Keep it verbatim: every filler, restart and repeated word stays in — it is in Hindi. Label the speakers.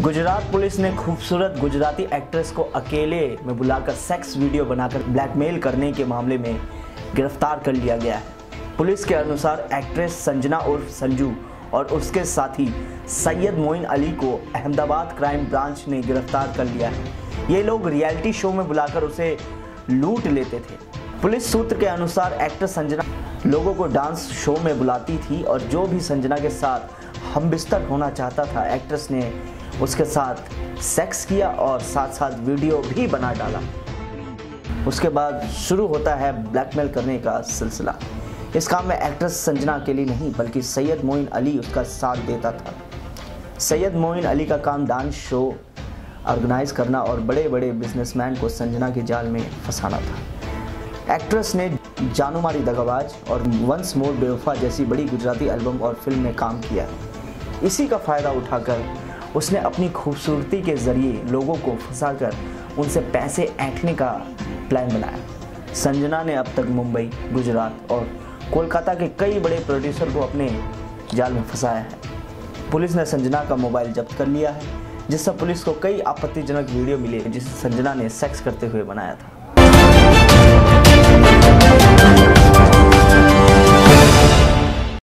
Speaker 1: गुजरात पुलिस ने खूबसूरत गुजराती एक्ट्रेस को अकेले में बुलाकर सेक्स वीडियो बनाकर ब्लैकमेल करने के मामले में गिरफ्तार कर लिया गया है। पुलिस के अनुसार एक्ट्रेस संजना उर्फ संजू और उसके साथी सैयद मोइन अली को अहमदाबाद क्राइम ब्रांच ने गिरफ्तार कर लिया है। ये लोग रियलिटी शो में बुलाकर उसे लूट लेते थे। पुलिस सूत्र के अनुसार एक्ट्रेस संजना लोगों को डांस शो में बुलाती थी और जो भी संजना के साथ हमबिस्तर होना चाहता था, एक्ट्रेस ने उसके साथ सेक्स किया और साथ साथ वीडियो भी बना डाला। उसके बाद शुरू होता है ब्लैकमेल करने का सिलसिला। इस काम में एक्ट्रेस संजना अकेली नहीं बल्कि सैयद मोइन अली उसका साथ देता था। सैयद मोइन अली का काम डांस शो ऑर्गेनाइज करना और बड़े बड़े बिजनेसमैन को संजना के जाल में फंसाना था। एक्ट्रेस ने जानू मारी दगाबाज और वंस मोर बेवफा जैसी बड़ी गुजराती एल्बम और फिल्म में काम किया। इसी का फ़ायदा उठाकर उसने अपनी खूबसूरती के ज़रिए लोगों को फंसाकर उनसे पैसे ऐंठने का प्लान बनाया। संजना ने अब तक मुंबई, गुजरात और कोलकाता के कई बड़े प्रोड्यूसर को अपने जाल में फंसाया है। पुलिस ने संजना का मोबाइल जब्त कर लिया है, जिससे पुलिस को कई आपत्तिजनक वीडियो मिले जिसे संजना ने सेक्स करते हुए बनाया था।